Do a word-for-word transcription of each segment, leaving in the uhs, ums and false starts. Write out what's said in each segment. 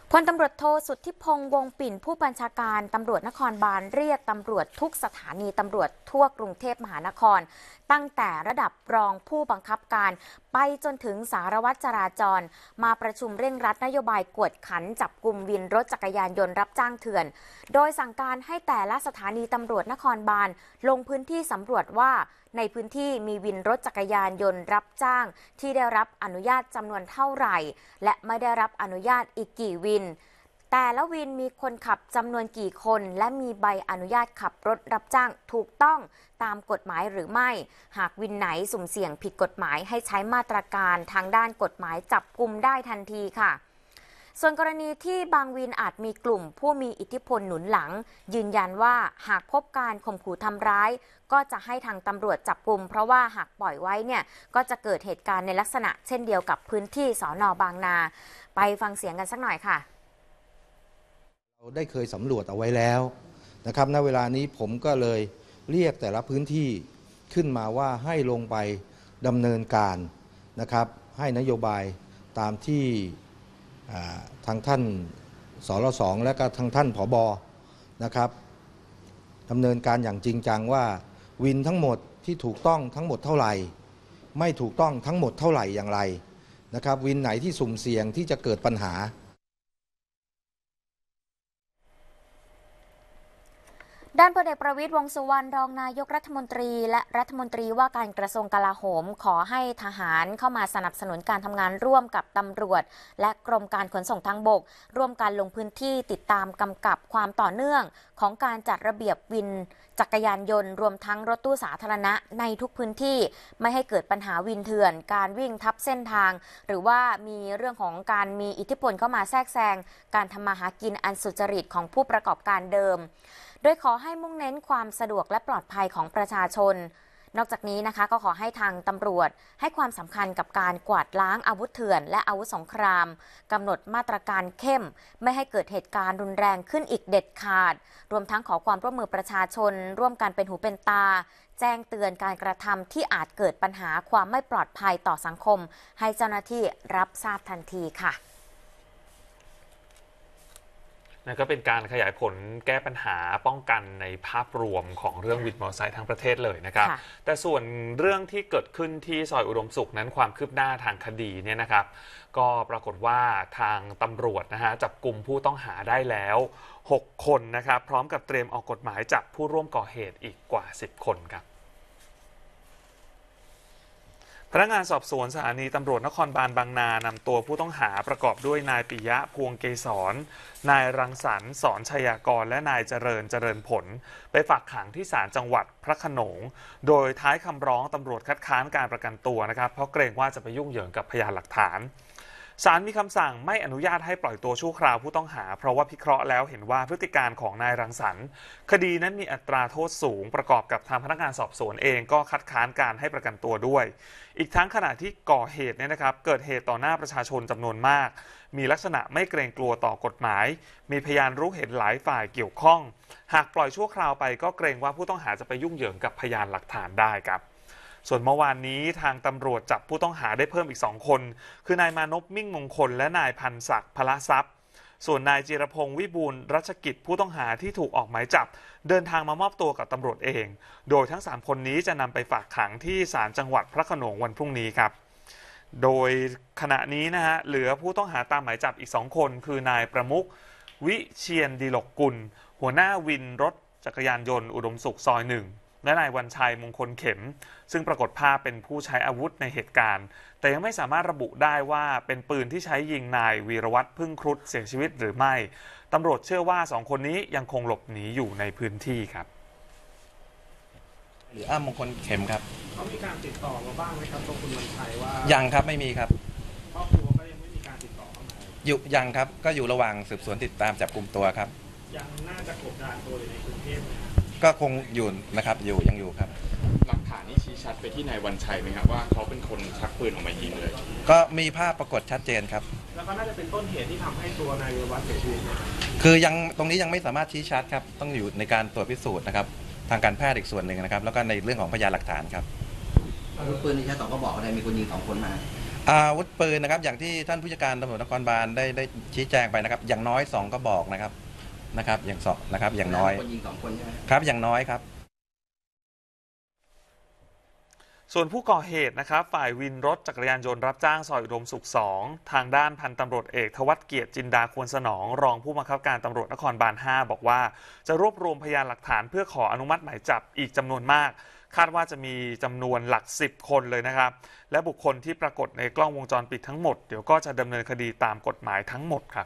พลตำรวจโทสุทธิพงษ์วงปิ่นผู้บัญชาการตำรวจนครบาลเรียกตำรวจทุกสถานีตำรวจทั่วกรุงเทพมหานครตั้งแต่ระดับรองผู้บังคับการไปจนถึงสารวัตรจราจรมาประชุมเร่งรัดนโยบายกวดขันจับกุมวินรถจักรยานยนต์รับจ้างเถื่อนโดยสั่งการให้แต่ละสถานีตำรวจนครบาลลงพื้นที่สำรวจว่าในพื้นที่มีวินรถจักรยานยนต์รับจ้างที่ได้รับอนุญาตจำนวนเท่าไหร่และไม่ได้รับอนุญาตอีกกี่วินแต่ละวินมีคนขับจำนวนกี่คนและมีใบอนุญาตขับรถรับจ้างถูกต้องตามกฎหมายหรือไม่หากวินไหนสุ่มเสี่ยงผิดกฎหมายให้ใช้มาตรการทางด้านกฎหมายจับกุมได้ทันทีค่ะส่วนกรณีที่บางวินอาจมีกลุ่มผู้มีอิทธิพลหนุนหลังยืนยันว่าหากพบการข่มขู่ทำร้ายก็จะให้ทางตำรวจจับกุมเพราะว่าหากปล่อยไว้เนี่ยก็จะเกิดเหตุการณ์ในลักษณะเช่นเดียวกับพื้นที่สน.บางนาไปฟังเสียงกันสักหน่อยค่ะเราได้เคยสำรวจเอาไว้แล้วนะครับณเวลานี้ผมก็เลยเรียกแต่ละพื้นที่ขึ้นมาว่าให้ลงไปดำเนินการนะครับให้นโยบายตามที่ทางท่านสรสองและก็ทางท่านผบ.นะครับดำเนินการอย่างจริงจังว่าวินทั้งหมดที่ถูกต้องทั้งหมดเท่าไหร่ไม่ถูกต้องทั้งหมดเท่าไหร่อย่างไรนะครับวินไหนที่สุ่มเสี่ยงที่จะเกิดปัญหาด้านพลเอกประวิตร วงษ์สุวรรณรองนายกรัฐมนตรีและรัฐมนตรีว่าการกระทรวงกลาโหมขอให้ทหารเข้ามาสนับสนุนการทำงานร่วมกับตำรวจและกรมการขนส่งทางบกร่วมกันลงพื้นที่ติดตามกำกับความต่อเนื่องของการจัดระเบียบวินจักรยานยนต์รวมทั้งรถตู้สาธารณะในทุกพื้นที่ไม่ให้เกิดปัญหาวินเถื่อนการวิ่งทับเส้นทางหรือว่ามีเรื่องของการมีอิทธิพลเข้ามาแทรกแซงการทำมาหากินอันสุจริตของผู้ประกอบการเดิมโดยขอให้มุ่งเน้นความสะดวกและปลอดภัยของประชาชนนอกจากนี้นะคะก็ขอให้ทางตำรวจให้ความสำคัญกับการกวาดล้างอาวุธเถื่อนและอาวุธสงครามกำหนดมาตรการเข้มไม่ให้เกิดเหตุการณ์รุนแรงขึ้นอีกเด็ดขาดรวมทั้งขอความร่วมมือประชาชนร่วมกันเป็นหูเป็นตาแจ้งเตือนการกระทำที่อาจเกิดปัญหาความไม่ปลอดภัยต่อสังคมให้เจ้าหน้าที่รับทราบทันทีค่ะนั่นก็เป็นการขยายผลแก้ปัญหาป้องกันในภาพรวมของเรื่องวินมอเตอร์ไซค์ทั้งประเทศเลยนะครับแต่ส่วนเรื่องที่เกิดขึ้นที่ซอยอุดมสุขนั้นความคืบหน้าทางคดีเนี่ยนะครับก็ปรากฏว่าทางตำรวจนะฮะจับกลุ่มผู้ต้องหาได้แล้วหกคนนะครับพร้อมกับเตรียมออกกฎหมายจับผู้ร่วมก่อเหตุอีกกว่าสิบคนครับพนักงานสอบสวนสถานีตำรวจนครบาลบางนานำตัวผู้ต้องหาประกอบด้วยนายปิยะพวงเกษรนายรังสรรค์สอนชัยากรและนายเจริญเจริญผลไปฝากขังที่ศาลจังหวัดพระโขนงโดยท้ายคำร้องตำรวจคัดค้านการประกันตัวนะครับเพราะเกรงว่าจะไปยุ่งเหยิงกับพยานหลักฐานศาลมีคำสั่งไม่อนุญาตให้ปล่อยตัวชั่วคราวผู้ต้องหาเพราะว่าพิเคราะห์แล้วเห็นว่าพฤติการของนายรังสรรค์คดีนั้นมีอัตราโทษสูงประกอบกับทางพนักงานสอบสวนเองก็คัดค้านการให้ประกันตัวด้วยอีกทั้งขณะที่ก่อเหตุเนี่ยนะครับเกิดเหตุต่อหน้าประชาชนจำนวนมากมีลักษณะไม่เกรงกลัวต่อกฎหมายมีพยานรู้เห็นหลายฝ่ายเกี่ยวข้องหากปล่อยชั่วคราวไปก็เกรงว่าผู้ต้องหาจะไปยุ่งเหยิงกับพยานหลักฐานได้ครับส่วนเมื่อวานนี้ทางตำรวจจับผู้ต้องหาได้เพิ่มอีกสองคนคือนายมานพมิ่งมงคลและนายพันศักดิ์พละทรัพย์ส่วนนายจิรพงศ์วิบูลย์รัชกิจผู้ต้องหาที่ถูกออกหมายจับเดินทางมามอบตัวกับตำรวจเองโดยทั้งสามคนนี้จะนำไปฝากขังที่ศาลจังหวัดพระโขนงวันพรุ่งนี้ครับโดยขณะนี้นะฮะเหลือผู้ต้องหาตามหมายจับอีกสองคนคือนายประมุขวิเชียรดิลกกุลหัวหน้าวินรถจักรยานยนต์อุดมสุขซอยหนึ่งและนายวันชัยมงคลเข็มซึ่งปรากฏภาพเป็นผู้ใช้อาวุธในเหตุการณ์แต่ยังไม่สามารถระบุได้ว่าเป็นปืนที่ใช้ยิงนายวีรวัตรพึ่งครุฑเสียชีวิตหรือไม่ตำรวจเชื่อว่าสองคนนี้ยังคงหลบหนีอยู่ในพื้นที่ครับหรืออ้ามมงคลเข็มครับเขามีการติดต่อมาบ้างไหมครับตัวคุณวันชัยว่ายังครับไม่มีครับครอบครัวก็ยังไม่มีการติดต่อเข้ามาอยู่ยังครับก็อยู่ระหว่างสืบสวนติดตามจับกลุ่มตัวครับยังน่าจะกบดานตัวอยู่ในกรุงเทพก็คงอยู่นะครับอยู่ยังอยู่ครับหลักฐานนี่ชี้ชัดไปที่นายวันชัยไหมครับว่าเขาเป็นคนชักปืนออกมายิงเลยก็มีภาพปรากฏชัดเจนครับแล้วก็น่าจะเป็นต้นเหตุที่ทำให้ตัวนายวีรวัตรเสียชีวิตคือยังตรงนี้ยังไม่สามารถชี้ชัดครับต้องอยู่ในการตรวจพิสูจน์นะครับทางการแพทย์อีกส่วนหนึ่งนะครับแล้วก็ในเรื่องของพยานหลักฐานครับอาวุธปืนที่ใช้สองก็บอกอะไรมีคนยิงสองคนมาอาวุธปืนนะครับอย่างที่ท่านผู้จัดการตำรวจนครบาลได้ได้ชี้แจงไปนะครับอย่างน้อยสองกระบอกนะครับนะครับอย่างสองนะครับอย่างน้อยคนยิงสองคนใช่ไหมครับอย่างน้อยครับส่วนผู้ก่อเหตุนะครับฝ่ายวินรถจักรยานยนต์รับจ้างซอยอุดมสุขสองทางด้านพันตำรวจเอกทวัฒเกียรติจินดาควรสนองรองผู้บังคับการตำรวจนครบาลห้าบอกว่าจะรวบรวมพยานหลักฐานเพื่อขออนุมัติหมายจับอีกจำนวนมากคาดว่าจะมีจำนวนหลักสิบคนเลยนะครับและบุคคลที่ปรากฏในกล้องวงจรปิดทั้งหมดเดี๋ยวก็จะดำเนินคดีตามกฎหมายทั้งหมดครับ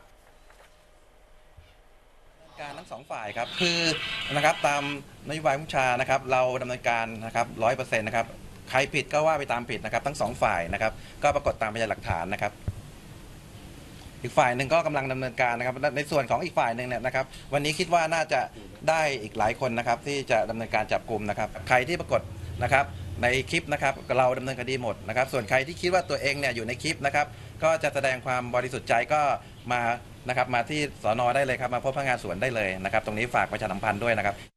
การทั้งสองฝ่ายครับคือนะครับตามนโยบายผู้ชานะครับเราดำเนินการนะครับร้อยเปอร์เซ็นต์นะครับใครผิดก็ว่าไปตามผิดนะครับทั้งสองฝ่ายนะครับก็ปรากฏตามพยานหลักฐานนะครับอีกฝ่ายหนึ่งก็กำลังดำเนินการนะครับในส่วนของอีกฝ่ายหนึ่งเนี่ยนะครับวันนี้คิดว่าน่าจะได้อีกหลายคนนะครับที่จะดำเนินการจับกลุ่มนะครับใครที่ปรากฏนะครับในคลิปนะครับเราดำเนินคดีหมดนะครับส่วนใครที่คิดว่าตัวเองเนี่ยอยู่ในคลิปนะครับก็จะแสดงความบริสุทธิ์ใจก็มานะครับมาที่สน.ได้เลยครับมาพบพนักงานสวนได้เลยนะครับตรงนี้ฝากประชาสัมพันธ์ด้วยนะครับ